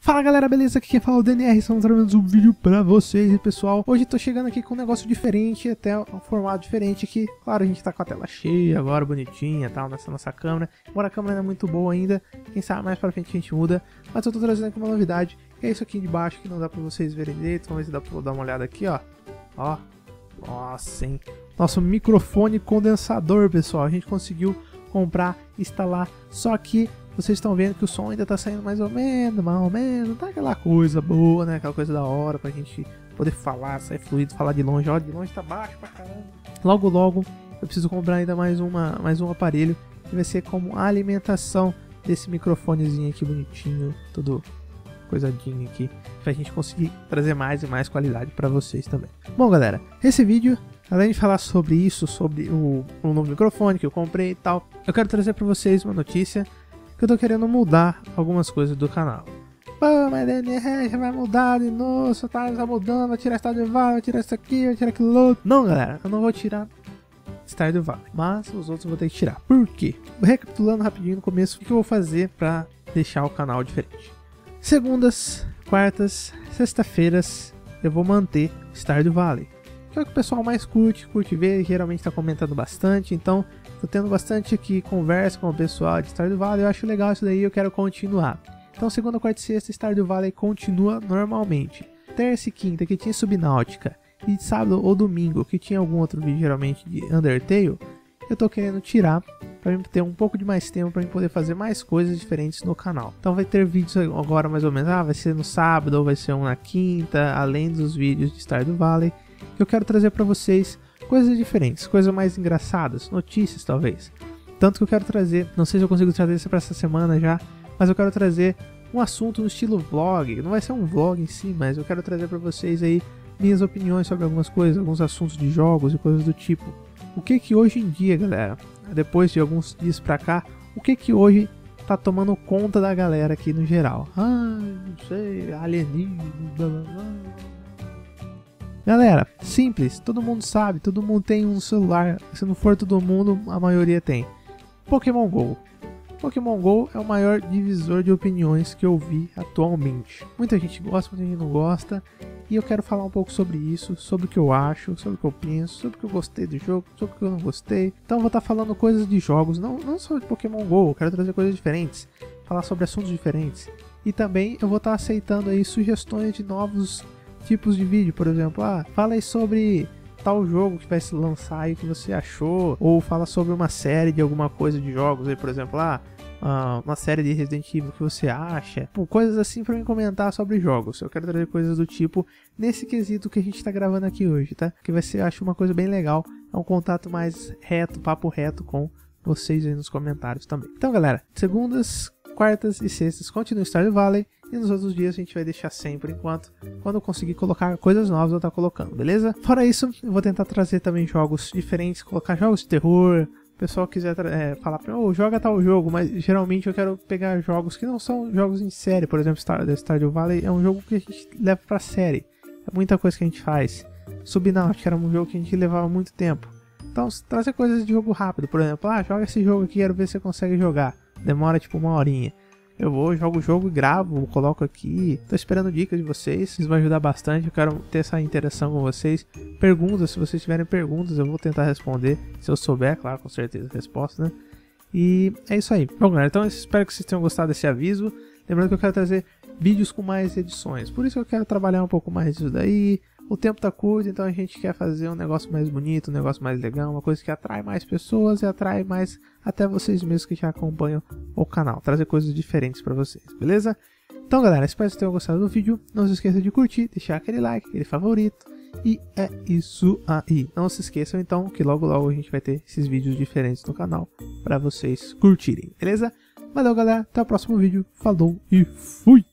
Fala galera, beleza? Aqui quem fala é o DNR, estamos trazendo um vídeo pra vocês. E pessoal, hoje tô chegando aqui com um negócio diferente, até um formato diferente aqui. Claro, a gente tá com a tela cheia agora, bonitinha e tal, nessa nossa câmera. Embora a câmera não é muito boa ainda, quem sabe mais pra frente a gente muda. Mas eu tô trazendo aqui uma novidade, que é isso aqui de baixo, que não dá pra vocês verem direito. Vamos ver se dá pra dar uma olhada aqui, ó. Ó, nossa, hein? Nosso microfone condensador, pessoal. A gente conseguiu comprar, instalar, só que vocês estão vendo que o som ainda tá saindo mais ou menos, não tá aquela coisa boa, né? Aquela coisa da hora pra gente poder falar, sair fluido, falar de longe. Ó, de longe tá baixo pra caramba. Logo, logo, eu preciso comprar ainda mais um aparelho que vai ser como a alimentação desse microfonezinho aqui bonitinho, tudo coisadinho aqui, pra gente conseguir trazer mais e mais qualidade pra vocês também. Bom, galera, esse vídeo, além de falar sobre isso, sobre o novo microfone que eu comprei e tal, eu quero trazer pra vocês uma notícia que eu tô querendo mudar algumas coisas do canal. Pô, mas DNR já vai mudar de novo, só tá mudando, vai tirar Stardew Valley, vai tirar isso aqui, vai tirar aquilo outro. Não, galera, eu não vou tirar Stardew Valley, mas os outros eu vou ter que tirar. Por quê? Recapitulando rapidinho no começo, o que eu vou fazer pra deixar o canal diferente. Segundas, quartas, sexta-feiras eu vou manter Stardew Valley, que é o que o pessoal mais curte ver, geralmente tá comentando bastante, então tô tendo bastante aqui conversa com o pessoal de Stardew Valley, eu acho legal isso daí, eu quero continuar. Então segunda, quarta e sexta Stardew Valley continua normalmente. Terça e quinta que tinha Subnáutica, e sábado ou domingo que tinha algum outro vídeo geralmente de Undertale, eu tô querendo tirar para ter um pouco de mais tempo para poder fazer mais coisas diferentes no canal. Então vai ter vídeos agora mais ou menos, vai ser no sábado ou vai ser um na quinta, além dos vídeos de Stardew Valley. Eu quero trazer para vocês coisas diferentes, coisas mais engraçadas, notícias talvez. Tanto que eu quero trazer, não sei se eu consigo trazer isso para essa semana já, mas eu quero trazer um assunto no estilo vlog. Não vai ser um vlog em si, mas eu quero trazer para vocês aí minhas opiniões sobre algumas coisas, alguns assuntos de jogos e coisas do tipo. O que hoje em dia, galera, depois de alguns dias pra cá, o que hoje tá tomando conta da galera aqui no geral? Não sei, alienígena, blá blá blá. Galera, simples, todo mundo sabe, todo mundo tem um celular, se não for todo mundo, a maioria tem. Pokémon GO. Pokémon GO é o maior divisor de opiniões que eu vi atualmente. Muita gente gosta, muita gente não gosta, e eu quero falar um pouco sobre isso, sobre o que eu acho, sobre o que eu penso, sobre o que eu gostei do jogo, sobre o que eu não gostei. Então eu vou estar falando coisas de jogos, não só de Pokémon GO, eu quero trazer coisas diferentes, falar sobre assuntos diferentes. E também eu vou estar aceitando aí sugestões de novos tipos de vídeo, por exemplo, fala aí sobre tal jogo que vai se lançar aí que você achou, ou fala sobre uma série de alguma coisa de jogos aí, por exemplo, uma série de Resident Evil que você acha, coisas assim pra mim comentar sobre jogos. Eu quero trazer coisas do tipo nesse quesito que a gente tá gravando aqui hoje, tá? Que vai ser, eu acho, uma coisa bem legal, é um contato mais reto, papo reto com vocês aí nos comentários também. Então galera, segundas, quartas e sextas continua Stardew Valley, e nos outros dias a gente vai deixar sempre, enquanto quando eu conseguir colocar coisas novas eu tá colocando, beleza? Fora isso, eu vou tentar trazer também jogos diferentes, colocar jogos de terror. O pessoal quiser falar pra mim, joga tal jogo, mas geralmente eu quero pegar jogos que não são jogos em série. Por exemplo, Stardew Valley é um jogo que a gente leva pra série, é muita coisa que a gente faz. Subnáutica era um jogo que a gente levava muito tempo. Então trazer coisas de jogo rápido, por exemplo, joga esse jogo aqui, quero ver se você consegue jogar, demora tipo uma horinha. Eu jogo o jogo e gravo, coloco aqui. Tô esperando dicas de vocês vão ajudar bastante. Eu quero ter essa interação com vocês. Perguntas, se vocês tiverem perguntas, eu vou tentar responder. Se eu souber, claro, com certeza a resposta, né? E é isso aí. Bom, galera, então eu espero que vocês tenham gostado desse aviso. Lembrando que eu quero trazer vídeos com mais edições. Por isso eu quero trabalhar um pouco mais disso daí. O tempo tá curto, então a gente quer fazer um negócio mais bonito, um negócio mais legal, uma coisa que atrai mais pessoas e atrai mais até vocês mesmos que já acompanham o canal. Trazer coisas diferentes pra vocês, beleza? Então galera, espero que vocês tenham gostado do vídeo. Não se esqueça de curtir, deixar aquele like, aquele favorito. E é isso aí. Não se esqueçam então que logo logo a gente vai ter esses vídeos diferentes no canal pra vocês curtirem, beleza? Valeu galera, até o próximo vídeo. Falou e fui!